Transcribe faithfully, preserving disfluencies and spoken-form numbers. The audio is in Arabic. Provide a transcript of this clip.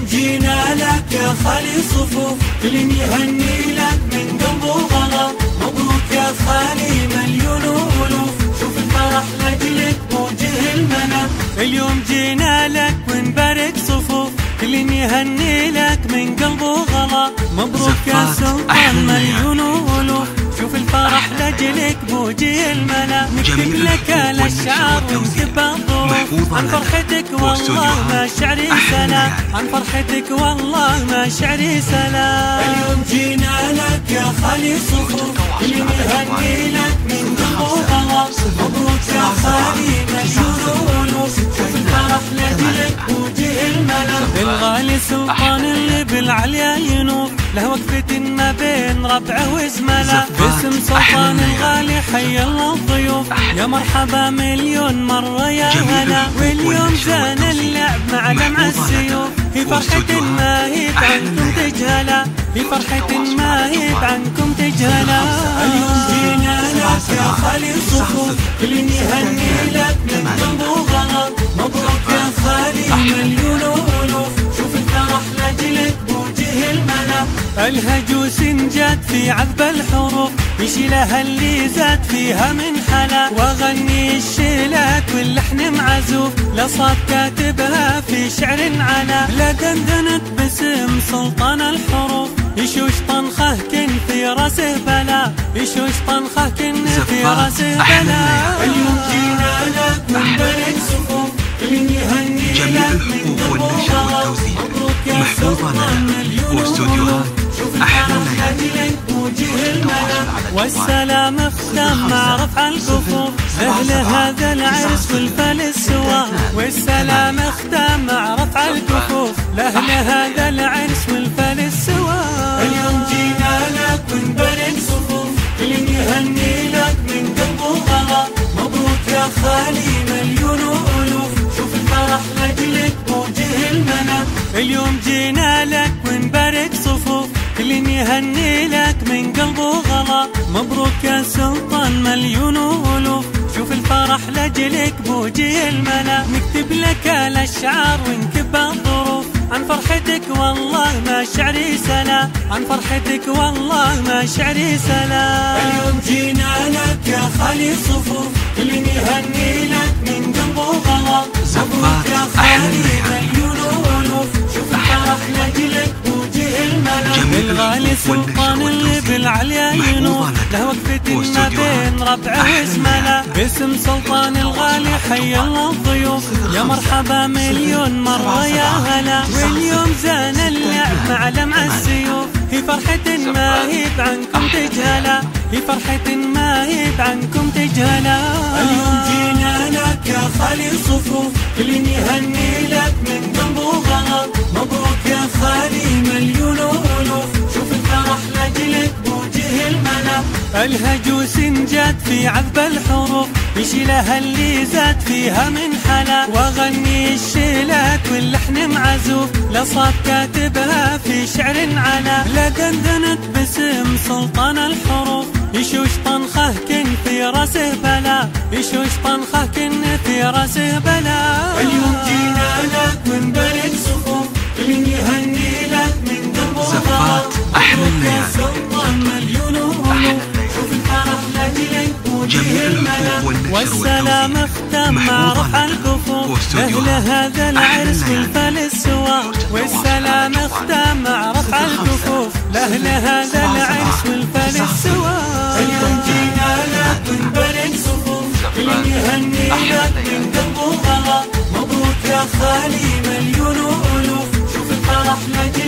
جينا لك يا خالي صفوف، كل يهني لك من قلبه غلا. مبروك يا خالي مليون ألوف، شوف الفرح لجلك بوجه المنى. اليوم جينا لك ونبارك صفوف، كل يهني لك من قلبه غلا. مبروك يا سلطان مليون ألوف، شوف الفرح لجلك بوجه الملا. نكتب لك الأشعار ونكتب الظروف عن فرحتك والله ما شعري سلام، عن فرحتك والله ما شعري سلام. اليوم جينا لك يا خالي صفوف، كل يهني لك من قلبه غلا. مبروك يا خالي مليون ألوف، شوف الفرح لجلك بوجه الملا. الغالي سلطان اللي بالعليا ينوف، له وقفة ما بين ربعه وزمله. باسم سلطان الغالي حي الله الضيوف، يا مرحبا مليون مرة يا هلا. واليوم زان اللعب مع لمع السيوف، في فرحة ما هي عنكم تجهلا، في فرحة ما هي عنكم تجهلا. اليوم جينا لك يا خالي صفوف، كل يهني لك من قلبه غلا. مبروك يا خالي مليون ألوف، شوف الفرح لجلك بوجه الملا. الهجوس جات في عذب الحروف، يشيلها اللي زاد فيها من حلا. واغني الشيلات واللحن معزوف، لصاد كاتبها في شعر علا. لا دندنت باسم سلطان الحروف، يشوش طنخه كن في راسه بلا، يشوش طنخه كن في راسه بلا. اليوم جينا لك ونبارك صفوف، كل يهني لك من قلبه غلا. مبروك يا سلطان مليون ألوف، شوف الفرح لجلك بوجه الملا. والسلام اختم مع رفع الكفوف، أهل هذا العرس والفلس سوا. والسلام اختم مع رفع الكفوف، لأهل هذا العرس والفلس سوا. اليوم جينا لك ونبارك صفوف، كل يهني لك من قلبه غلا. مبروك يا خالي مليون ألوف، شوف الفرح لجلك بوجه المنى. اليوم جينا لك ونبارك صفوف، كل يهني لك من قلبه غلا. مبروك يا سلطان مليون ألوف، شوف الفرح لجلك بوجه الملا. نكتب لك الأشعار ونكب الظروف عن فرحتك والله ما شعري سلام، عن فرحتك والله ما شعري سلام. اليوم جينا لك يا خالي صفوف، كل يهني لك من قلبه غلا. مبروك يا خالي مليون ألوف، شوف الفرح لجلك بوجه الملا. الغالي سلطان اللي بالعليا ينوف، له وقفة ما بين ربعه وزمله. باسم سلطان الغالي حي الله الضيوف، يا مرحبا مليون مرة يا هلا. واليوم زان اللعب مع لمع السيوف، في فرحة ما هي عنكم تجهلا، في فرحة ما هي عنكم تجهلا. اليوم جينا لك يا خالي صفوف، كل يهني لك من قلبه غلا. مبروك يا خالي مليون ألوف، شوف الفرح لجلك بوجه الملا. الهجوس جات في عذب الحروف، يشيلها اللي زاد فيها من حلا. واغني الشيلات واللحن معزوف، لصاد كاتبها في شعر علا. لا دندنت باسم سلطان الحروف، يشوش طنخه كن في راسه بلا، يشوش طنخه كن في راسه بلا. اليوم جينا لك ونبارك صفوف، كل يهني لك من قلبه غلا. أحلى الليالي سلطان مليون ألوف، شوف الفرح لجلك بوجه الملا. والسلام اختم مع رفع الكفوف، أهل هذا العرس والفلس سوا. والسلام اختم مع رفع الكفوف، لأهل هذا العرس والفلس سوا. اليوم جينا لك ونبارك صفوف، كل يهني لك من قلبه غلا. مبروك يا خالي مليون ألوف، شوف الفرح لجلك